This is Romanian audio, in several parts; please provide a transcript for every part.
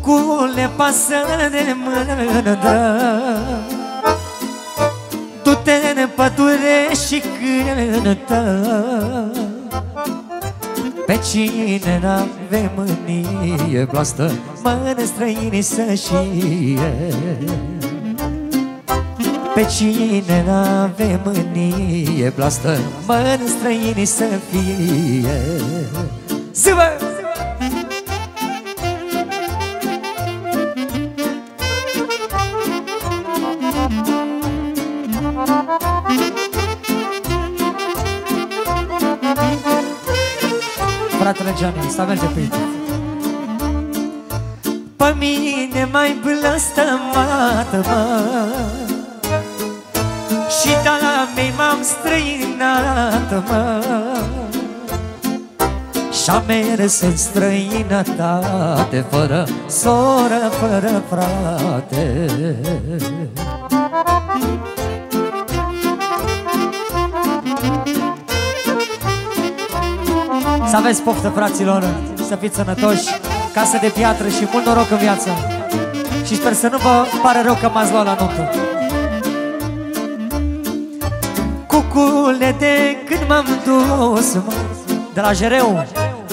Cucule, pasă de mândră, du-te în pădure și cântă. Pe cine n-ave mânie blastă, mână străinii să știe. Pe cine n-ave mânie blastă, mână străinii să fie. Zâvă! Fratele Gianni, să merge pe aici. Pe mine mai blăstămată, mă, și de la mei m-am străinat, mă, și-am mers în străinătate, fără soră, fără frate. Să aveți poftă, fraților, să fiți sănătoși, casă de piatră și mult noroc în viață. Și sper să nu vă pare rău că m-ați luat la nuntă. Cucule, de când m-am dus, mă, de la Jereu,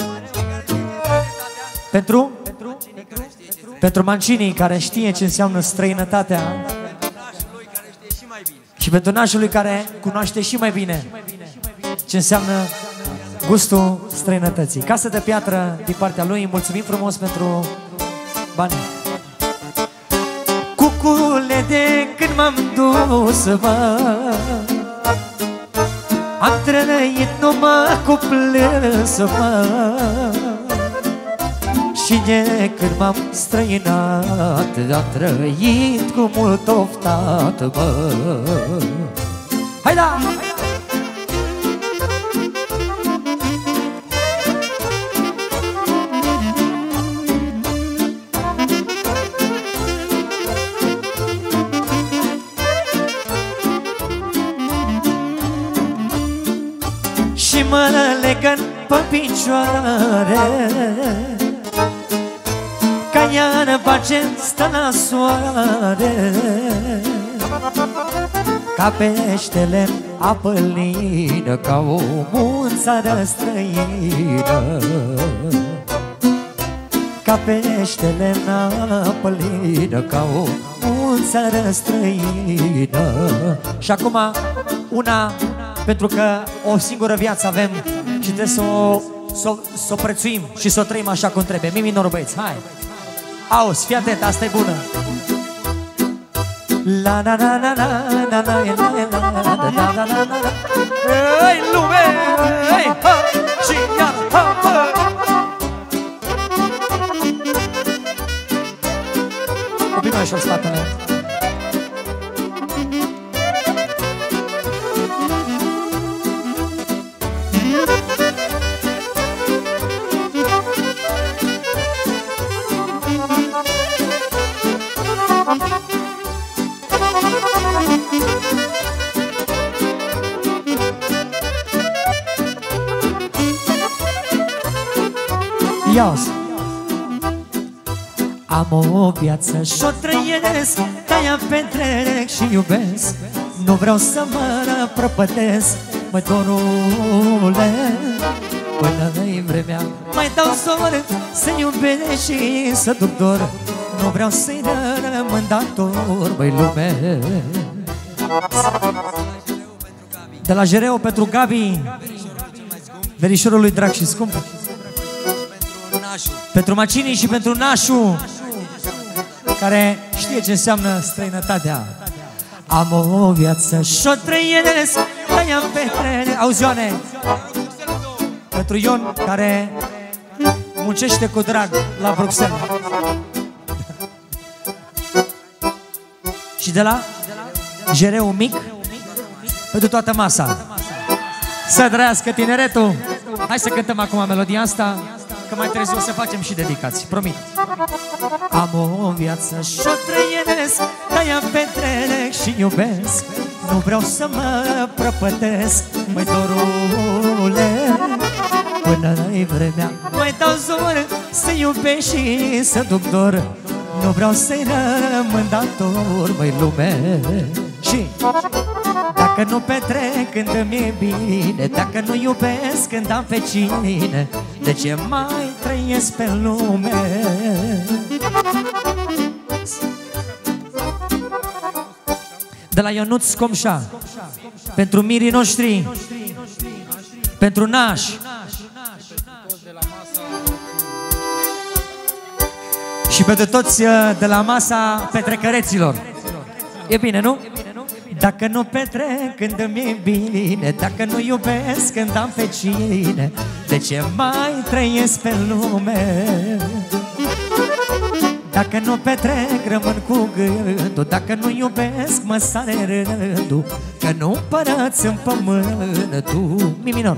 pentru Mancini, care știe ce înseamnă străinătatea, și pentru nașul lui, care cunoaște și mai bine ce înseamnă gustul străinătății. Casă de piatră din partea lui, mulțumim frumos pentru bani. Cucule, de când m-am dus, mă, am trăit numai cu plâns, mă, și de când m-am străinat, am trăit cu mult oftat, mă. Hai da! Și mă legăn pe picioare, ca iarba ce stă la soare, ca peștele în apă lină, ca omul în țară străină. Ca peștele în apă lină, ca omul în țară străină. Și acum una, pentru că o singură viață avem și trebuie să o prețuim și să o trăim așa cum trebuie. Mi minor, băieți, hai! Auzi, fii atent, asta e bună! La na na na na na na na na na na na. Ei, lume! Ei, ha! Și iar, ha, ha! Copii mai ușor, spatele. Ia-o-ți! Am o viață și-o trăiesc, de-aia petrec și iubesc. Nu vreau să mă prăpătesc, măi, dorule, până-i vremea mai dau zor să iubesc și să duc dor. Nu vreau să-i rămân dator, băi, lume. De la Jereu pentru Gabi, verișorul lui drag și scump, pentru Macini și pentru nașul, care știe ce înseamnă străinătatea. Am o viață și-o trăiesc, de-aia petrec. Auzi, Ioane, pentru Ion, care muncește cu drag la Bruxelles. Și de la Jereu mic, pentru toată masa. Să trăiască tineretul. Hai să cântăm acum melodia asta, că mai târziu o să facem și dedicații, promit. Am o viață și-o trăiesc, de-aia petrec și iubesc. Nu vreau să mă prăpătesc, măi, dorule, până-i vremea mai dau zor să iubesc și să duc dor. Nu vreau să-i rămân dator, măi, lume. Și dacă nu petrec când îmi-e bine, dacă nu iubesc când am fecine, de ce mai trăiesc pe lume? De la Ionuț Comșa, pentru mirii noștri, pentru nași și pentru toți de la masa petrecăreților. E bine, nu? Dacă nu petrec când îmi-e bine, dacă nu iubesc când am fecine, de ce mai trăiesc pe lume? Dacă nu petrec, rămân cu gândul, dacă nu iubesc, mă sare rândul, că nu împărăți în pământul. Mi minor.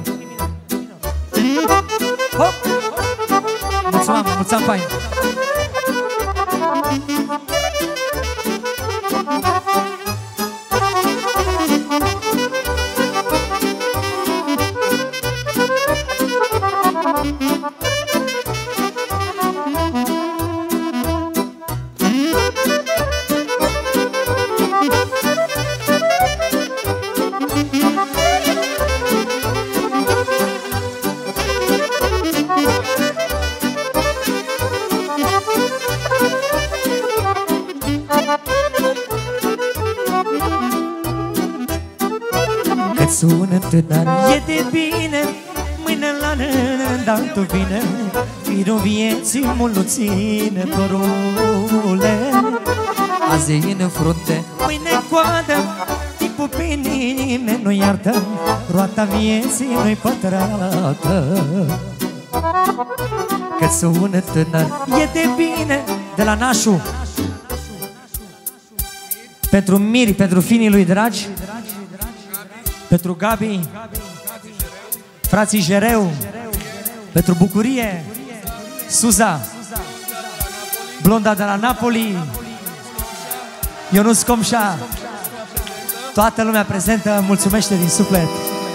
Hop! Mulțumim, mulțumim, fain! Sună tânăr, e de bine, mâine la rând altul vine, firul vieții mult ține, dorule. Azi e în frunte, mâine în coadă, timpul pe nimeni nu iartă, roata vieții nu-i pătrată. Cât sună tânăr, e de bine, de la nașul, pentru miri, pentru finii lui dragi, pentru Gabi, frații Jereu, pentru Bucurie, Suza, blonda de la Napoli, Ionuț Comșa. Toată lumea prezentă mulțumește din suflet.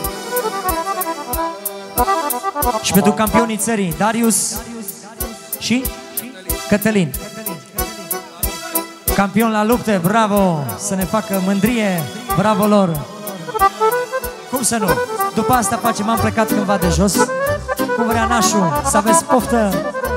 Și pentru campionii țării, Darius și Cătălin. Campion la lupte, bravo, să ne facă mândrie, bravo lor. Cum să nu? După asta facem, am plecat cândva de jos. Cum vrea nașul, să aveți poftă.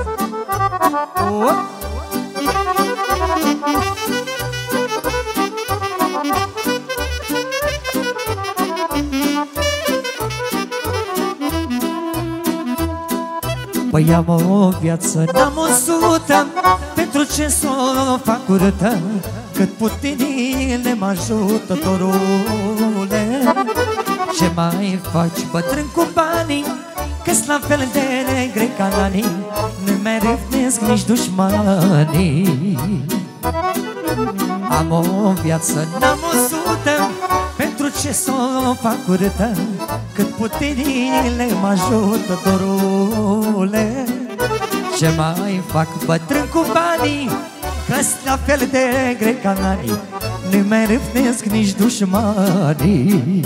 Păi am o viață, n-am 100, pentru ce să o fac urâtă? Cât putinile mă ajută, dorule. Ce mai faci, bătrân cu banii, că-s la fel de negre ca nanii, nu mai răvnesc nici dușmanii. Am o viață, n-am 100, pentru ce să o fac urâtă? Cât putinile mă ajută, dorule. Ce mai fac, bătrân cu banii, că-s la fel de negre ca nanii, nu mai răvnesc nici dușmanii.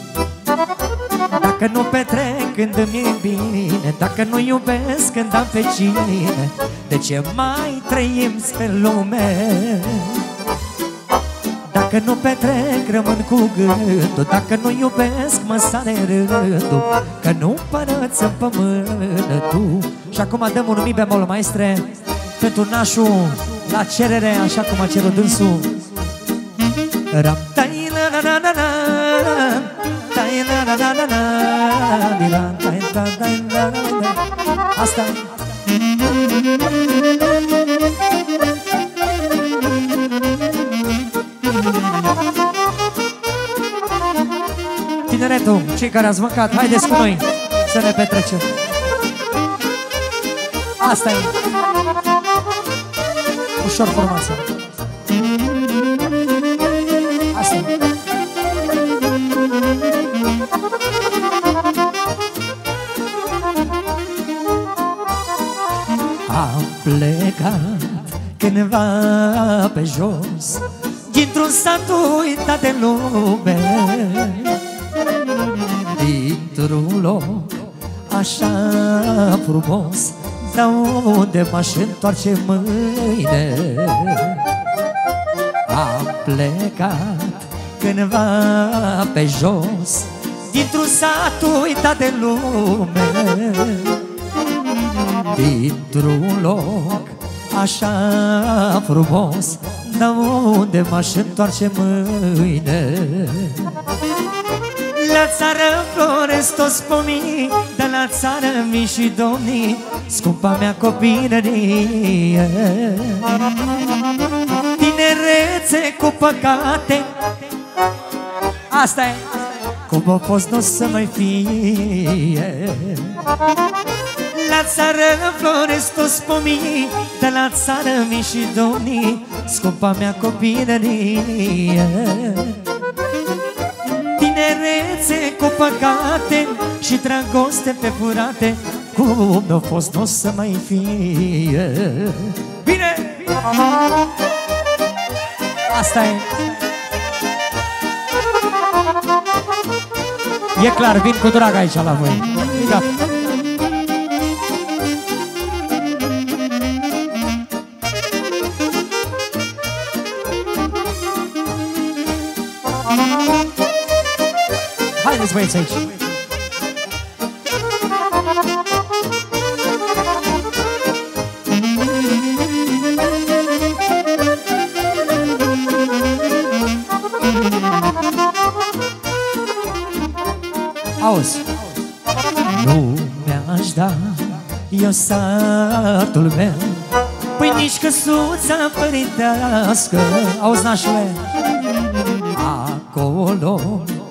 Dacă nu petrec când îmi-e bine, dacă nu iubesc când am fecine, de ce mai trăim pe lume? Dacă nu petrec, rămân cu gândul, dacă nu iubesc, mă sare rândul, că nu părăți în pământul. Și acum dăm un mi bemol, maestre, pentru nașul, la cerere, așa cum a cerut dânsul. Asta tineretul, cei care ați mâncat, haideți cu noi să ne petrecem. Asta e ușor formația. Asta e. Am plecat cândva pe jos, dintr-un sat uitat de lume, dintr-un loc așa frumos, dar unde m-aș întoarce mâine? Am plecat cândva pe jos, dintr-un sat uitat de lume, dintr-un loc așa frumos, dar unde m-aș întoarce mâine? La țară floresc toți pomii, dar la țară vin și domnii, scumpa mea copilărie. Tinerețe cu păcate, asta e, cum a fost n-o să mai fie. La țară floresc toți pomii, dar la țară vin și domnii, scumpa mea copilărie. Tinerețe cu păcate și dragoste pe furate, cum n-a fost n-o să mai fie. Bine! Asta e. E clar, vin cu drag aici la voi. Gata. Haideți băieți aici. Auzi. Nu mi-aș da eu satul meu, păi nici căsuța părintească. Auzi, nașule, acolo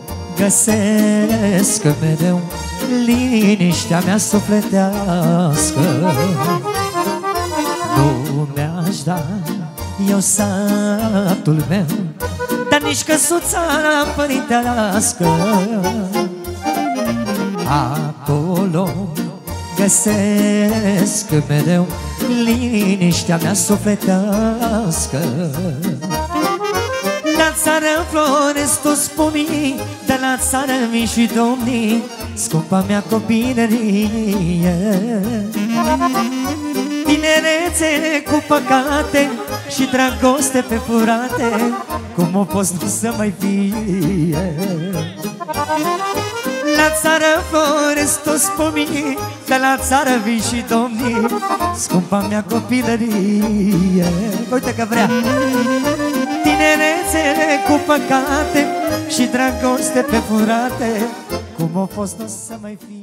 găsesc mereu liniștea mea sufletească. Nu mi-aș da eu satul meu, dar nici căsuța părintească. Acolo găsesc mereu liniștea mea sufletească. La țară floresc toți pomii, dar la țară vin și domnii, scumpa mea copilărie. Tinerețe cu păcate și dragoste pe furate, cum o fost nu să mai fie. La țară floresc toți pomii, dar la țară vin și domnii, scumpa mea copilărie. Uite că vrea. Tinerețele cu păcate și dragoste pe furate, cum o fost nu să mai fie.